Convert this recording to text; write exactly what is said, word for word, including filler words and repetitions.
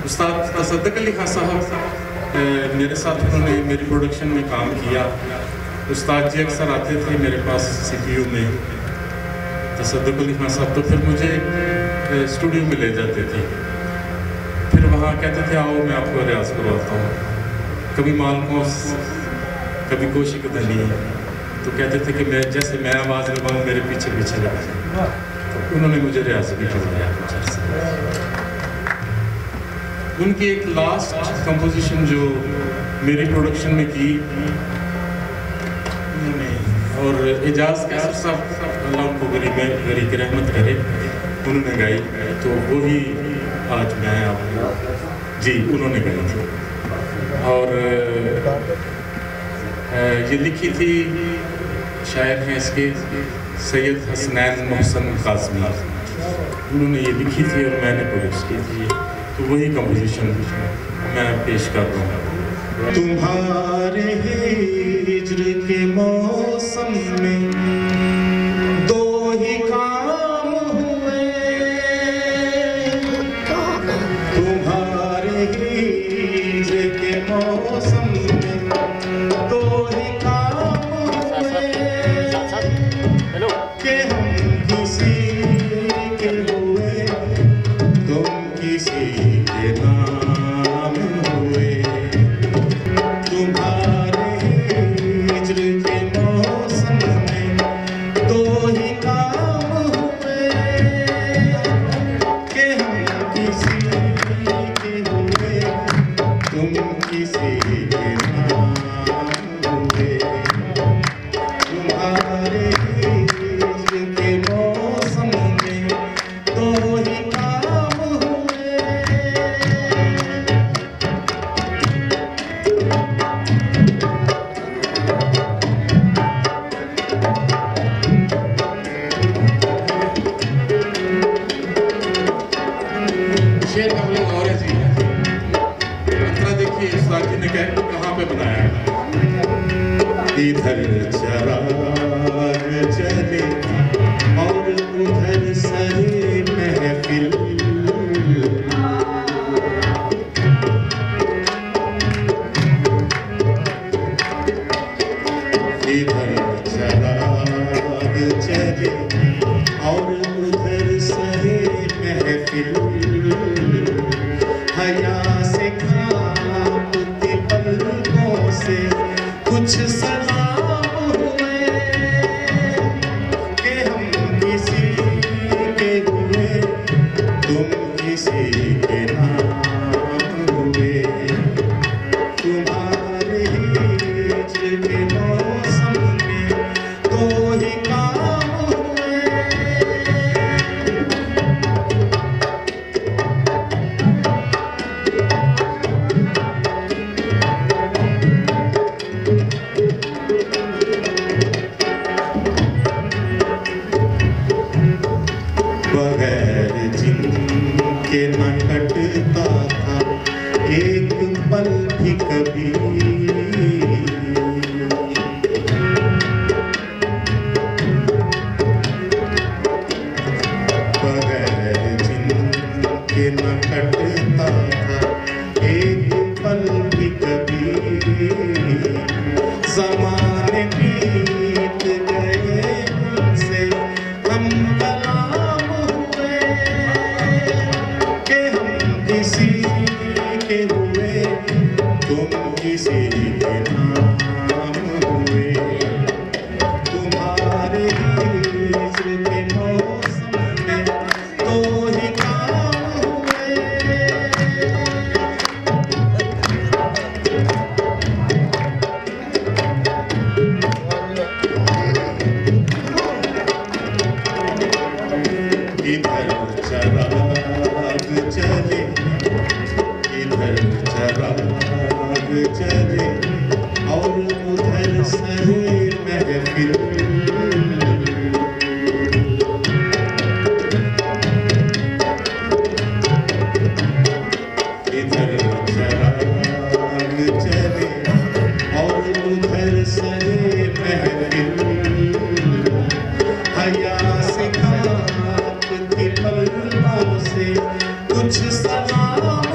उस्ताद तसद्दुक़ अली खान साहब मेरे साथ उन्होंने मेरी प्रोडक्शन में काम किया। उस्ताद जी अक्सर आते थे मेरे पास सीपीयू में, तसद्दुक़ अली खान साहब, तो फिर मुझे स्टूडियो में ले जाते थे। फिर वहाँ कहते थे आओ मैं आपको रियाज़ करवाता हूँ। कभी मालकोस, कभी कोशिक दली, तो कहते थे कि मैं जैसे मैं आवाज़ लगाऊँ मेरे पीछे पीछे लगा जाए। तो उन्होंने मुझे रियाज़ भी करवाया। उनकी एक लास्ट कंपोजिशन जो मेरी प्रोडक्शन में की और एजाज कैसर साहब अल्लाह उनको गरीब गरीब की रहमत करे, उन्होंने गाई, तो वही आज मैं आपको जी उन्होंने गाई थी। और ये लिखी थी, शायर हैं इसके सैयद हसनैन मोहसन काज़मी, उन्होंने ये लिखी थी और मैंने प्रोड्यूस की थी। तो वही कंपोजिशन मैं पेश कर रहा हूँ। तुम्हारे हिज्र के मौसम में दो ही काम हुए, तुम्हारे हिज्र के मौसम में दो ही काम हुए कि हम किसी के हुए, तुम किसी के नाम हुए। तुम्हारे हिज्र के मौसम में दो ही काम हुए कि हम किसी के हुए, तुम किसी के नाम हुए। तुम्हारे हिज्र के मौसम में दो ही काम हुए। शेर का मतलब और है जी, अंतरा देखिए उस्ताद जी ने कह कहाँ पे बनाया है। इधर चराग चले और उधर सरे महफिल, इधर चराग चले और उधर सरे महफिल, हया से कांपते पलकों से कुछ सलाम हुए कि हम किसी के हुए, तुम किसी के नाम हुए। तुम्हारे हिज्र के मौसम में दो ही काम हुए। बगैर जिनके न कटता था एक पल भी कभी, बगैर जिनके न कटता था एक पल भी कभी। ज़माने बीत गए उनसे हम कलाम हुए कि हम किसी के हुए, तुम किसी के नाम हुए। तुम्हारे हिज्र के मौसम में दो ही काम हुए। इधर चराग चले, इधर चराग चले और उधर सरे महफिल, इधर चराग चले और उधर सरे महफिल, हया से कांपती पलकों से कुछ सलाम